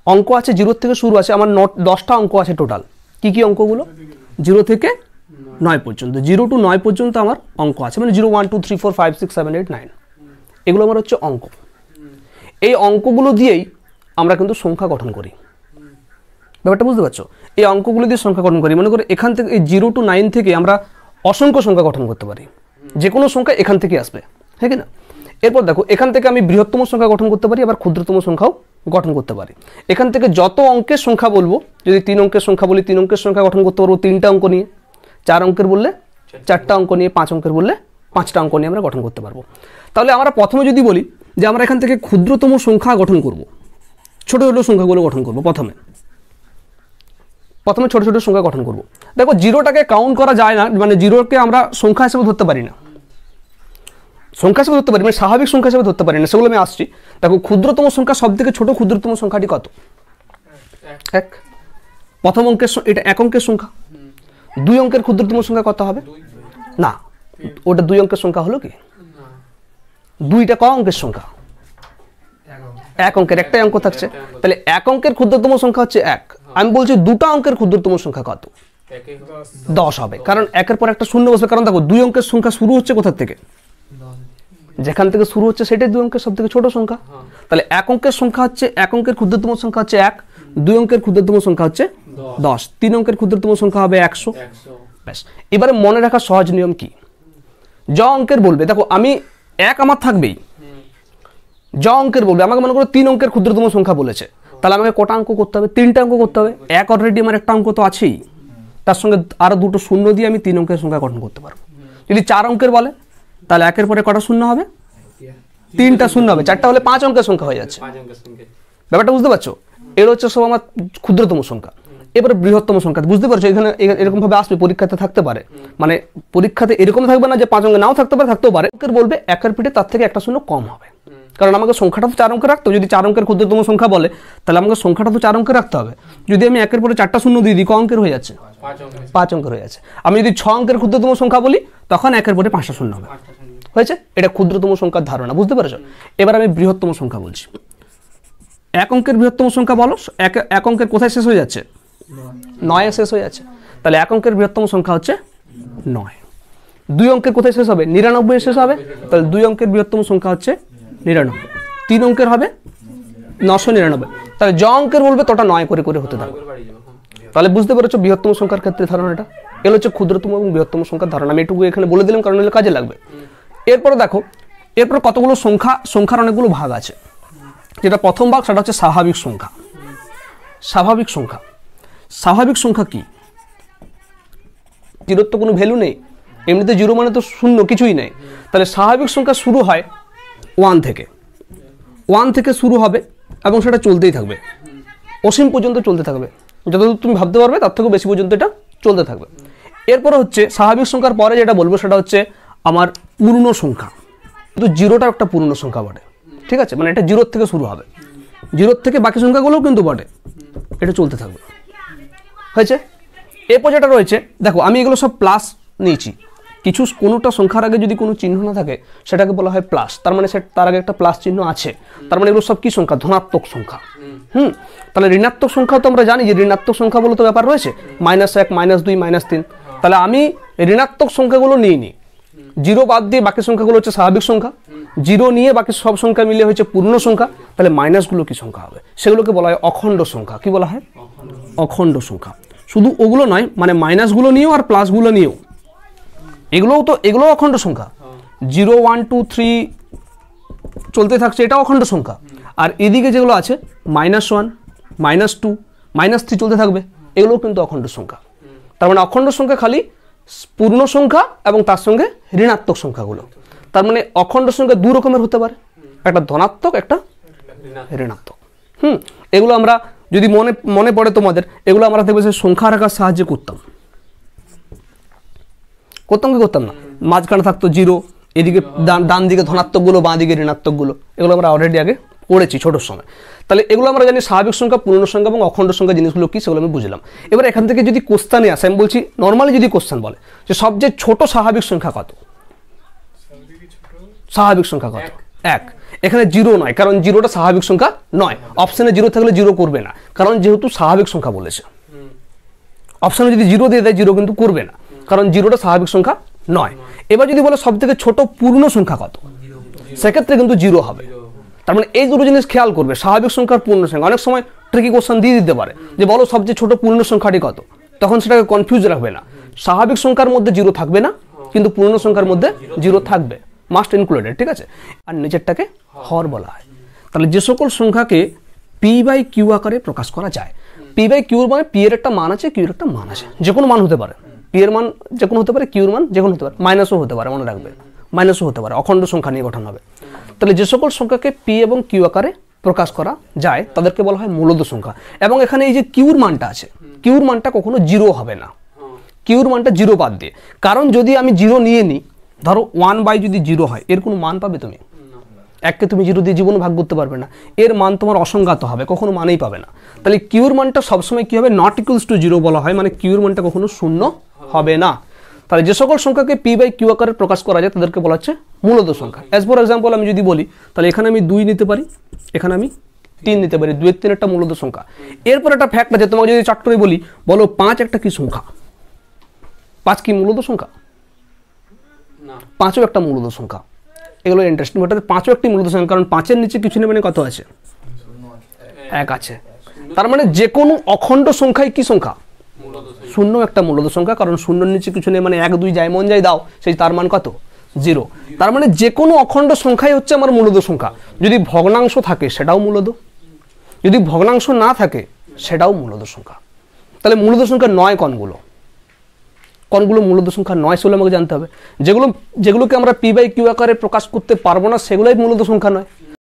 অঙ্ক আছে 0 থেকে শুরু আছে, আমার 10টা অঙ্ক আছে টোটাল। কি কি অঙ্কগুলো? 0 থেকে 9 পর্যন্ত, 0 to 9 পর্যন্ত আমার অঙ্ক আছে, মানে 0 1 2 3 4 5 6 7 8 9, এগুলো আমার হচ্ছে অঙ্ক। এই অঙ্কগুলো দিয়েই আমরা কিন্তু সংখ্যা গঠন করি। ব্যাপারটা বুঝতে পারছো? এই অঙ্কগুলো দিয়ে সংখ্যা গঠন করি। মনে করো এখান থেকে এই 0 to 9 থেকে আমরা অসংখ্য সংখ্যা গঠন করতে পারি, যে কোনো সংখ্যা এখান থেকে আসবে, হ্যাঁ কি না? এরপর দেখো এখান থেকে আমি বৃহত্তম সংখ্যা গঠন করতে পারি, আবার ক্ষুদ্রতম সংখ্যাও গঠন করতে পারি। এখান থেকে যত অঙ্কের সংখ্যা বলবো, যদি 3 অঙ্কের সংখ্যা বলি 3 অঙ্কের সংখ্যা গঠন করতে পারবো 3টা অঙ্ক নিয়ে, 4 অঙ্কের বললে 4টা অঙ্ক নিয়ে, 5 অঙ্কের বললে 5টা অঙ্ক নিয়ে আমরা গঠন করতে পারবো। তাহলে আমরা প্রথমে যদি বলি যে আমরা এখান থেকে ক্ষুদ্রতম সংখ্যা গঠন করব, ছোট ছোট সংখ্যাগুলো গঠন করব। প্রথমে ছোট ছোট সংখ্যা গঠন করব। দেখো 0টাকে কাউন্ট করা যায় না, মানে 0কে আমরা সংখ্যা হিসেবে ধরতে পারি না, সংখ্যা হিসেবে ধরতে পারি, মানে স্বাভাবিক সংখ্যা হিসেবে ধরতে পারি না, সেগুলো আমি আসছি। দেখো ক্ষুদ্রতম সংখ্যা, সব থেকে ছোট ক্ষুদ্রতম সংখ্যাটি কত? 1। প্রথম অঙ্কের, এটা 1 অঙ্কের সংখ্যা। 2 অঙ্কের ক্ষুদ্রতম সংখ্যা কত হবে? না, ওটা 2 অঙ্কের সংখ্যা হলো কি? 2টা ক অঙ্কের সংখ্যা? 1 অঙ্কের, একটাই অঙ্ক থাকছে। তাহলে 1 অঙ্কের ক্ষুদ্রতম সংখ্যা হচ্ছে 1। আমি বলছি 2টা অঙ্কের ক্ষুদ্রতম সংখ্যা কত? 10 হবে, কারণ 1-এর পর একটা শূন্য বসবে। কারণ দেখো 2 অঙ্কের সংখ্যা শুরু হচ্ছে কোথা থেকে? যেখান থেকে শুরু হচ্ছে সেটাই 2 অঙ্কের সব থেকে ছোট সংখ্যা। তাহলে 1 অঙ্কের সংখ্যা হচ্ছে, 1 অঙ্কের ক্ষুদ্রতম সংখ্যা হচ্ছে 1, 2 অঙ্কের ক্ষুদ্রতম সংখ্যা হচ্ছে 10, 3 অঙ্কের ক্ষুদ্রতম সংখ্যা হবে 100। ব্যাস। এবারে মনে রাখা সহজ নিয়ম কি? জ অঙ্কের বলবে, দেখো আমি 1 আমার থাকবেই, জ অঙ্কের বলবে, আমাকে মনে করো 3 অঙ্কের ক্ষুদ্রতম সংখ্যা বলেছে, তাহলে আমাকে কটা অঙ্ক করতে হবে? 3টা অঙ্ক করতে হবে। 1 অলরেডি আমার একটা অঙ্ক তো আছেই, তার সঙ্গে আরো 2টো শূন্য দিয়ে আমি 3 অঙ্কের সংখ্যা গঠন করতে পারবো। যদি 4 অঙ্কের বলে, তাহলে 1-এর পরে কটা শূন্য হবে? 3টা শূন্য হবে, 4টা হলে 5 অঙ্কের সংখ্যা হয়ে যাচ্ছে। ব্যাপারটা বুঝতে পারছো? এর হচ্ছে সব আমার ক্ষুদ্রতম সংখ্যা। এবারে বৃহত্তম সংখ্যা, বুঝতে পারছো? এখানে এরকম ভাবে আসবে, পরীক্ষাতে থাকতে পারে, মানে পরীক্ষাতে এরকম থাকবে না যে 5 অঙ্কে নাও থাকতে পারে, থাকতেও পারে। অঙ্কের বলবে 1-এর পিঠে তার থেকে একটা শূন্য কম হবে, কারণ আমাকে সংখ্যাটা তো 4 অঙ্কের রাখতে হবে। যদি 4 অঙ্কের ক্ষুদ্রতম সংখ্যা বলে, তাহলে আমাকে সংখ্যাটা তো 4 অঙ্কের রাখতে হবে। যদি আমি 1-এর পরে 4টা শূন্য দিয়ে দিই, ক অঙ্কের হয়ে যাচ্ছে? 5 অঙ্কের হয়ে যাচ্ছে। আমি যদি 6 অঙ্কের ক্ষুদ্রতম সংখ্যা বলি, তখন 1-এর পরে 5টা শূন্য হবে, হয়েছে? এটা ক্ষুদ্রতম সংখ্যার ধারণা, বুঝতে পেরেছো? এবার আমি বৃহত্তম সংখ্যা বলছি। 1 অঙ্কের বৃহত্তম সংখ্যা বলো, 1 অঙ্কের কোথায় শেষ হয়ে যাচ্ছে? 9-এ শেষ হয়ে যাচ্ছে। তাহলে 1 অঙ্কের বৃহত্তম সংখ্যা হচ্ছে 9। 2 অঙ্কের কোথায় শেষ হবে? 99-এ শেষ হবে। তাহলে 2 অঙ্কের বৃহত্তম সংখ্যা হচ্ছে 99। 3 অঙ্কের হবে 999। তাহলে জ অঙ্কের বলবে তোটা 9 করে করে হতে থাকবে। তাহলে বুঝতে পেরেছো বৃহত্তম সংখ্যার ক্ষেত্রে ধারণাটা? এগুলো হচ্ছে ক্ষুদ্রতম এবং বৃহত্তম সংখ্যার ধারণা। আমি এটুকু এখানে বলে দিলাম, কারণ এগুলো কাজে লাগবে। এরপরে দেখো, এরপর কতগুলো সংখ্যার অনেকগুলো ভাগ আছে। যেটা প্রথম ভাগ, সেটা হচ্ছে স্বাভাবিক সংখ্যা। স্বাভাবিক সংখ্যা, স্বাভাবিক সংখ্যা কি? 0-র তো কোনো ভ্যালু নেই, এমনিতে 0 মানে তো শূন্য, কিছুই নেই। তাহলে স্বাভাবিক সংখ্যা শুরু হয় 1 থেকে, 1 থেকে শুরু হবে এবং সেটা চলতেই থাকবে, অসীম পর্যন্ত চলতে থাকবে। যতদূর তুমি ভাবতে পারবে তার থেকেও বেশি পর্যন্ত এটা চলতে থাকবে। এরপরে হচ্ছে স্বাভাবিক সংখ্যার পরে যেটা বলবো, সেটা হচ্ছে আমার পূর্ণ সংখ্যা। কিন্তু 0টা একটা পূর্ণ সংখ্যা বটে, ঠিক আছে? মানে এটা 0 থেকে শুরু হবে, 0 থেকে বাকি সংখ্যাগুলোও কিন্তু বটে, এটা চলতে থাকবে, হয়েছে? এরপর যেটা রয়েছে, দেখো আমি এগুলো সব প্লাস নিয়েছি। কিছু কোনোটা সংখ্যার আগে যদি কোনো চিহ্ন না থাকে, সেটাকে বলা হয় প্লাস। তার মানে তার আগে একটা প্লাস চিহ্ন আছে, তার মানে এগুলো সব কি সংখ্যা? ধনাত্মক সংখ্যা। তাহলে ঋণাত্মক সংখ্যা তো আমরা জানি যে ঋণাত্মক সংখ্যা বলে তো ব্যাপার রয়েছে, -1, -2, -3। তাহলে আমি ঋণাত্মক সংখ্যাগুলো নিইনি, 0 বাদ দিয়ে বাকি সংখ্যাগুলো হচ্ছে স্বাভাবিক সংখ্যা, 0 নিয়ে বাকি সব সংখ্যা মিলে হচ্ছে পূর্ণ সংখ্যা। তাহলে মাইনাসগুলো কি সংখ্যা হবে? সেগুলোকে বলা হয় অখণ্ড সংখ্যা। কি বলা হয়? অখণ্ড সংখ্যা। শুধু ওগুলো নয়, মানে মাইনাসগুলো নিয়েও আর প্লাসগুলো নিয়েও, এগুলোও অখণ্ড সংখ্যা। 0, 1, 2, 3 চলতে থাকছে, এটা অখণ্ড সংখ্যা। আর এদিকে যেগুলো আছে -1, -2, -3 চলতে থাকবে, এগুলোও কিন্তু অখণ্ড সংখ্যা। তার মানে অখণ্ড সংখ্যা খালি পূর্ণ সংখ্যা এবং তার সঙ্গে ঋণাত্মক সংখ্যাগুলো। তার মানে অখণ্ড সংখ্যা 2 রকমের হতে পারে, একটা ধনাত্মক, একটা ঋণাত্মক। এগুলো আমরা যদি মনে পড়ে তোমাদের, এগুলো আমরা দেখবে যে সংখ্যা রাখার সাহায্যে করতাম কি করতাম না? মাঝখানে থাকতো 0, এদিকে ডান দিকে ধনাত্মকগুলো, বাঁ দিকে ঋণাত্মকগুলো। এগুলো আমরা অলরেডি আগে পড়েছি ছোটোর সময়। তাহলে এগুলো আমরা জানি স্বাভাবিক সংখ্যা, পূর্ণ সংখ্যা এবং অখণ্ড সংখ্যা জিনিসগুলো কি, সেগুলো আমি বুঝলাম। এবার এখান থেকে যদি কোশ্চেনে আসে, আমি বলছি নর্মালি যদি কোশ্চেন বলে যে সবচেয়ে ছোট স্বাভাবিক সংখ্যা কত, স্বাভাবিক সংখ্যা কত? 1। এখানে জিরো নয়, কারণ জিরোটা স্বাভাবিক সংখ্যা নয়। অপশানে জিরো থাকলে জিরো করবে না, কারণ যেহেতু স্বাভাবিক সংখ্যা বলেছে। অপশানে যদি জিরো দিয়ে দেয় জিরো কিন্তু করবে না, কারণ জিরোটা স্বাভাবিক সংখ্যা নয়। এবার যদি বলে সব থেকে ছোট পূর্ণ সংখ্যা কত, সেক্ষেত্রে কিন্তু জিরো হবে। তার মানে এই দুটো জিনিস খেয়াল করবে, স্বাভাবিক সংখ্যার পূর্ণ সংখ্যা। অনেক সময় ট্রিকি কোশ্চেন দিয়ে দিতে পারে যে বলো সবচেয়ে ছোট পূর্ণ সংখ্যাটি কত, তখন সেটাকে কনফিউজ রাখবে না। স্বাভাবিক সংখ্যার মধ্যে জিরো থাকবে না, কিন্তু পূর্ণ সংখ্যার মধ্যে জিরো থাকবে, মাস্ট ইনক্লুডেড, ঠিক আছে। আর নিচেরটাকে হর বলা হয়। তাহলে যে সকল সংখ্যাকে পি বাই কিউ আকারে প্রকাশ করা যায়, পি বাই কিউর মানে পি এর একটা মান আছে, কিউর একটা মান আছে, যে কোনো মান হতে পারে। পি এর মান যে কোনো হতে পারে, কিউর মান যে কোনো হতে পারে, মাইনাসও হতে পারে, মনে রাখবে মাইনাসও হতে পারে, অখণ্ড সংখ্যা নিয়ে গঠন হবে। তাহলে যে সকল সংখ্যাকে পি এবং কিউ আকারে প্রকাশ করা যায় তাদেরকে বলা হয় মূলদ সংখ্যা। এবং এখানে এই যে কিউর মানটা আছে, কিউর মানটা কখনো জিরো হবে না, কিউর মানটা জিরো বাদ দিয়ে। কারণ যদি আমি জিরো নিয়ে নিই, ধরো 1 যদি জিরো হয়, এর কোনো মান পাবে তুমি? এককে তুমি জিরো দিয়ে জীবনে ভাগ করতে পারবে না, এর মান তোমার অসংজ্ঞাত হবে, কখনো মানেই পাবে না। তাহলে কিউর মানটা সবসময় কি হবে, নট ইকুয়ালস টু জিরো বলা হয়, মানে কিউর মানটা কখনো শূন্য হবে না। তাহলে যে সকল সংখ্যাকে পি বাই কিউ আকারে প্রকাশ করা যায় তাদেরকে বলা হচ্ছে মূলদ সংখ্যা। অ্যাজ ফর এক্সাম্পল আমি যদি বলি, তাহলে এখানে আমি 2 নিতে পারি, এখানে আমি 3 নিতে পারি, 2 এর 3 একটা মূলদ সংখ্যা। এরপর একটা ফ্যাক্ট আছে, তোমাকে যদি চট করে বলি, বলো 5 একটা কি সংখ্যা? 5 কি মূলদ সংখ্যা? 5ও একটা মূলদ সংখ্যা। এগুলো ইন্টারেস্টিং, ওটাতে 5ও একটি মূলদ সংখ্যা, কারণ 5-এর নিচে কিছু নেই, মানে কত আছে? 1 আছে। তার মানে যে কোনো অখণ্ড সংখ্যায় কি সংখ্যা? শূন্য একটা মূলদ সংখ্যা, কারণ শূন্যের নিচে কিছু নেই, মানে 1 2 যাই মন যাই দাও, সেই তার মান কত? 0। তার মানে যে কোনো অখণ্ড সংখ্যাই হচ্ছে আমার মূলদ সংখ্যা। যদি ভগ্নাংশ থাকে সেটাও মূলদ, যদি ভগ্নাংশ না থাকে সেটাও মূলদ সংখ্যা। তাহলে মূলদ সংখ্যা 9 কোনগুলো? কোনগুলো মূলদ সংখ্যা 9 সেগুলো আমাকে জানতে হবে। যেগুলোকে আমরা পি বাই কিউ আকারে প্রকাশ করতে পারবো না সেগুলোই মূলদ সংখ্যা নয়।